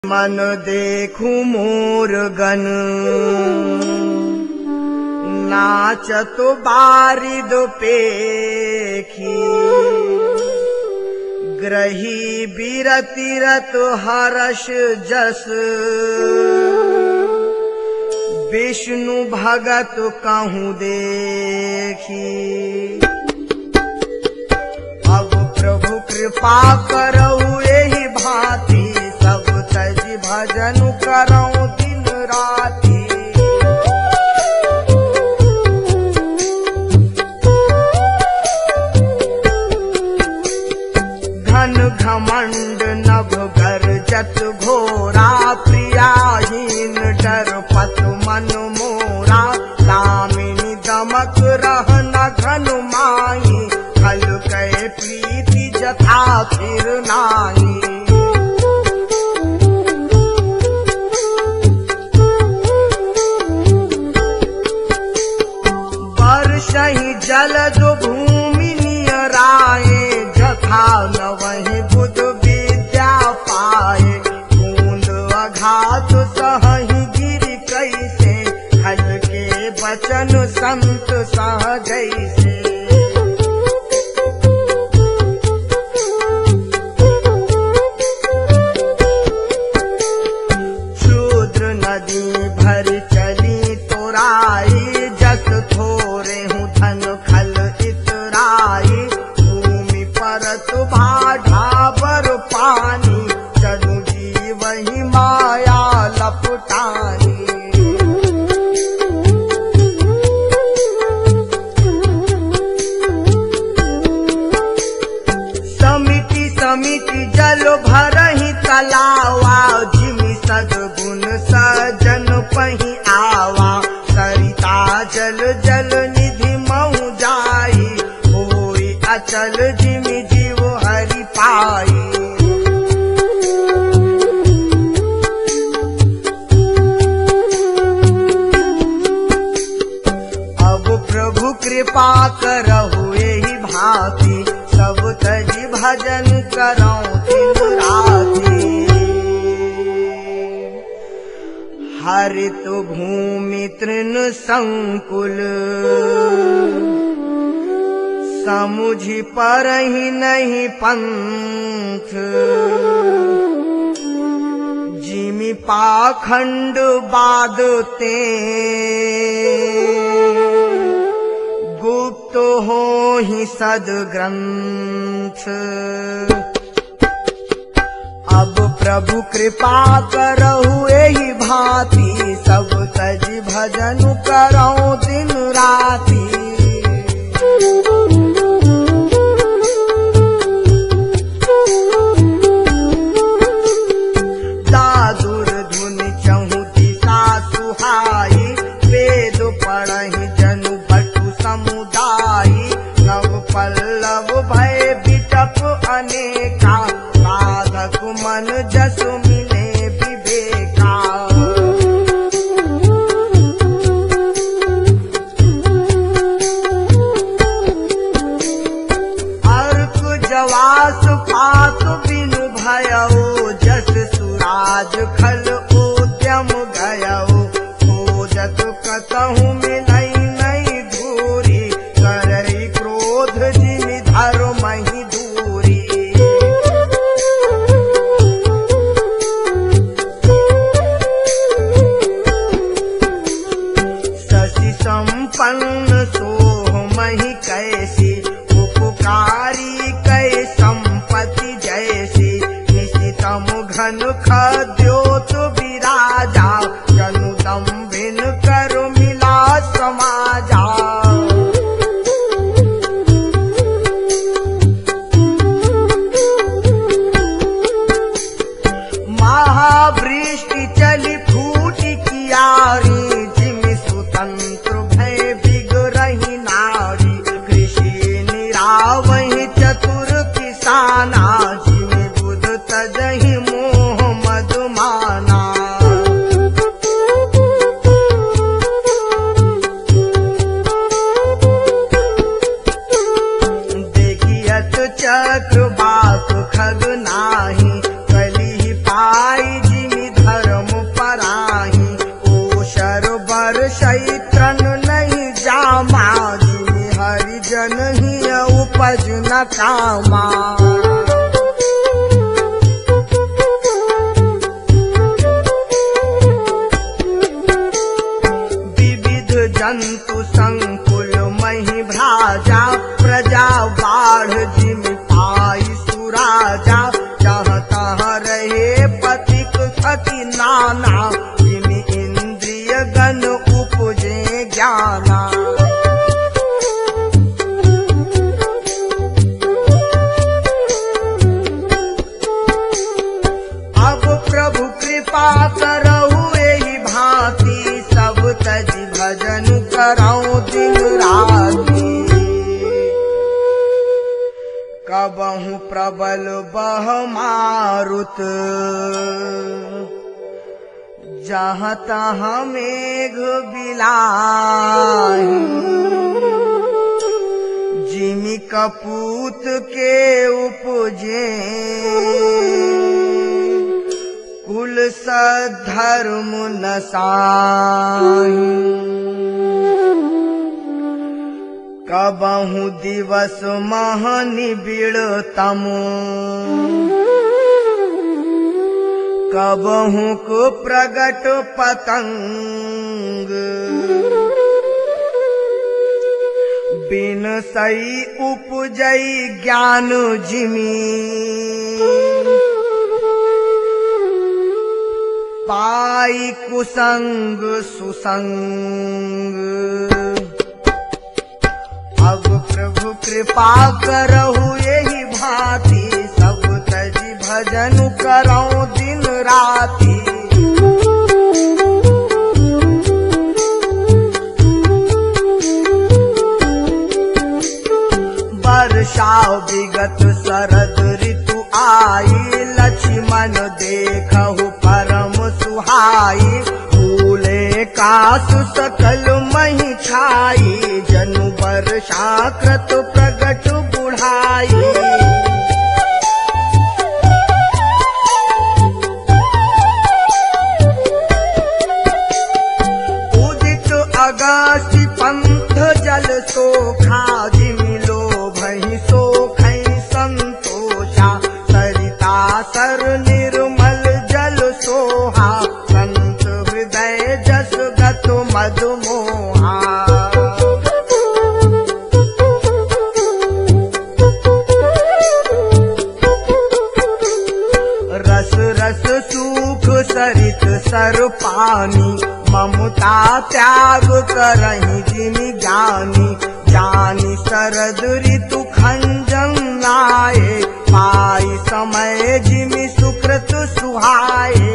मन देखूं मोर गन नाचत बारिद पेखी ग्रही बिरतिरत हर्ष जस विष्णु भगत कहूँ देखी। अब प्रभु कृपा करऊ एहि भांति सब तज भजन करऊं दिन राति। घन घमंड नभ गर्जत घोरा प्रियाहीन डरपत मन मोरा कामिनी दमक रहन घन माई खल कै प्रीति जथा फिर नाई। वर्षहि जलद भूमि नियराए जथा न वही बुध विद्या पाए। बूंद अघात सहहि गिरि कैसे खल के बचन संत सह जैसे। शूद्र नदी भर चली तोराई जस थोरे हूँ धन खल इतराई। भूमि परत भाढ़ावर पानी चलू जी वही माया लपटानी। समिति समिति जल भरहि तलावा जिमि सद्गुण सजन पहि आवा। सरिता जल जल निधि महु जाई होई अचल जिमि जीव हरि पाई। अब प्रभु कृपा करहु एहि भांति सब तज भजन करऊं दिन राति। हरित भूमि तृण संकुल समुझि परहि नहीं पंथ। जिमि पाखंड बादते गुप्त होहि सद्ग्रंथ। अब प्रभु कृपा करहु एहि भांति सब तज भजन करऊं दिन राति। दादुर धुनि चहु दिशा सुहाई वेद पढ़हि जनु भटु समुदायी। नव पल्लव भय बिटप अनेका साधक मन जस मिले विवेका। अर्क जवास पात बिनु भयऊ जस सुराज खल उद्यम गयऊ। खोजत कतहु मिलई नहीं धूरी करई क्रोध जिमि धर्महि दूरी। शशि संपन्न सोहमहि कैसी उपकारी कै संपत्ति जैसी। निशितम घन खद्योत विराजा जनु दम्भिन कर मिला समाजा। महावृष्टि चली फूटी कियारी जिमि स्वतंत्र भय बिगरहि नारी। कृषि निरावहि चतुर किसाना जिमि बुध तजहि मोह मधुमाना। देखियत चक्र बाक खग नाही कली पाई जिमि कामा। विविध जंतु संकुल मही भ्राजा, प्रजा बाढ़ जिम पाई सुराजा। जहाँ तहाँ रहे पथिक सखी नाना, जिम इंद्रिय गण उपजे ज्ञाना। अब प्रभु कृपा करहु एहि भांति, सब तजि भजन करऊं दिन राति। कबहु प्रबल बह मारुत, जहाँ तहाँ मेघ बिलाहि। जिमि कपूत के उपजे, कुल सद्धर्म नसाहि। कबहु दिवस मह निबिड़ तमो, कबहु को प्रगट पतंग। बिन सई उपजई ज्ञान जिमी, पाई कुसंग सुसंग। अब प्रभु कृपा करहु एहि भांति, सब तजि भजन करऊं दिन राति। वर्षा विगत शरद ऋतु आई, लक्ष्मण देखहु परम सुहाई। फूले काश सकल मही छाई, जनु वर्षा कृत प्रगट बुढ़ाई। उदित अगस्त्य पंथ जल सोखा, जिमि लोभहि सोखै संतोषा। सरिता सर निर्मल जल सोहा, संत हृदय जस गत मधुमोहा। रस रस सूख सरित सर पानी, ममता त्याग करहि जिमि ज्ञानी। जानि शरद ऋतु खंजन आए, पाई समय जिमि सुकृत सुहाए।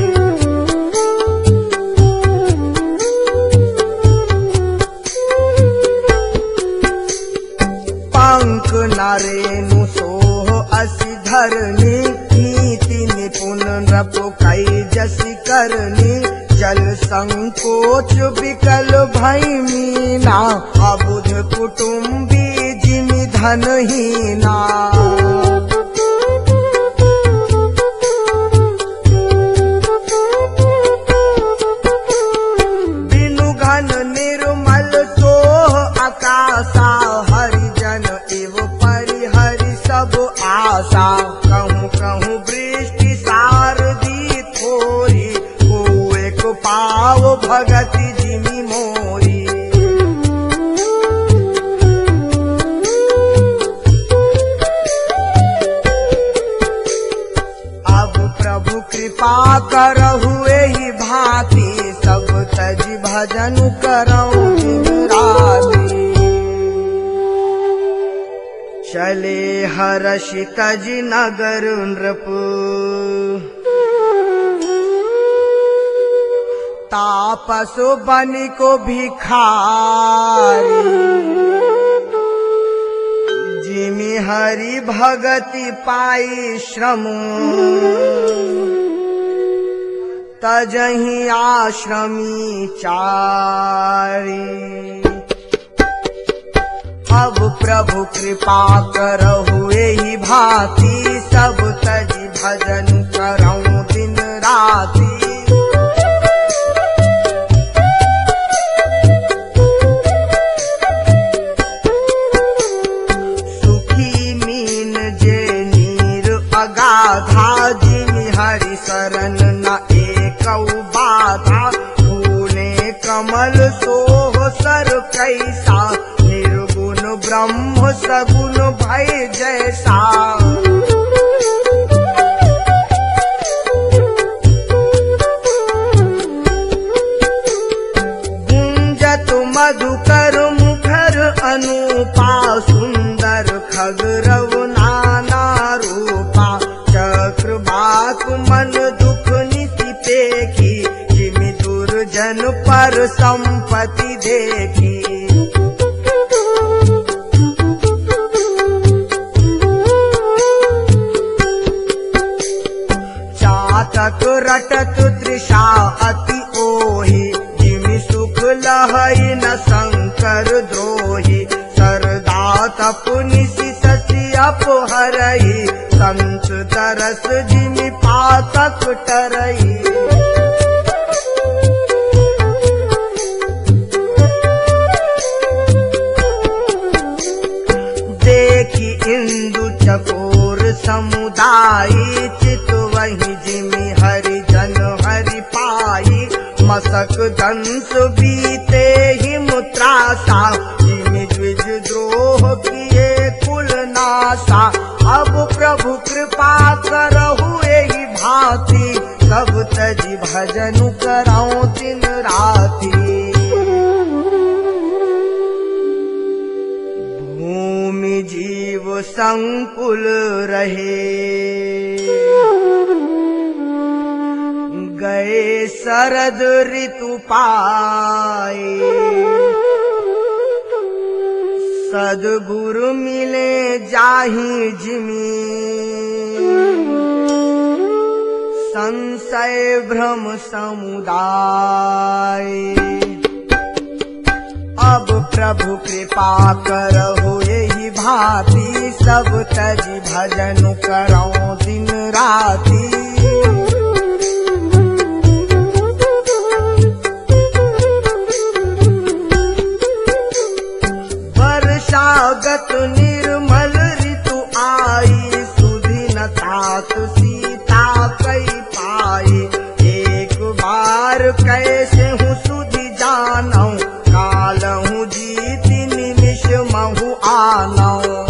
पंख नरेनु सोह असि धरनी, नीति निपुण नृप कई जसि करनी। जल संकोच विकल भई मीना, अबुध कुटुम्बी जिमि धनहीना। बिनु घन निर्मल सोह आकाशा, हरिजन एव परिहरि सब आशा। कहूँ कहूँ वृष्टि सारदी थोरी, हुए को पाव भगति जिमि मोरी। अब प्रभु कृपा करहु एहि भांति, सब तजि भजन करऊं दिन राति। चले हर्षि तजि नगर नृप, तापस बनिको भिखारी। जिमि हरि भगति पाई श्रम, तजहि आश्रमी चारी। अब प्रभु कृपा करहु एहि भांति, सब तजि भजन करऊं दिन राति। सुखी भजन न एकौ बाधा, फूले कमल सोह सर कैसा, निर्गुण ब्रह्म सगुण भय जैसा। गुंजत मधुकर मुखर अनुपा, सुंदर खगरव नाना रूपा, चक्रवाक मन दुख निति पेखी, जिमि दुर्जन पर संपत्ति देखी। चातक रटत दृशा अति ओहि, जिमि सुख लहई न शंकर द्रोही, सरदा तपुनि शशि अपहरई, संत तरस जिमि पातक टरई। देखी इंदु चकोर समुदायी, चित वही जिमि हरि जन हरि पाई, मसक दंस बीते हिम त्रासा, जिमि द्विज द्रोह किए कुल नासा। अब प्रभु कृपा करहु एहि भांति, सब तजि भजनु करऊं दिन राति। भूमि जीव संकुल रहे, गए शरद ऋतु पाए, सद्गुरु मिले जाहि जिमि, संशय भ्रम समुदाय। अब प्रभु कृपा करहु एहि भांति, सब तजि भजन करऊं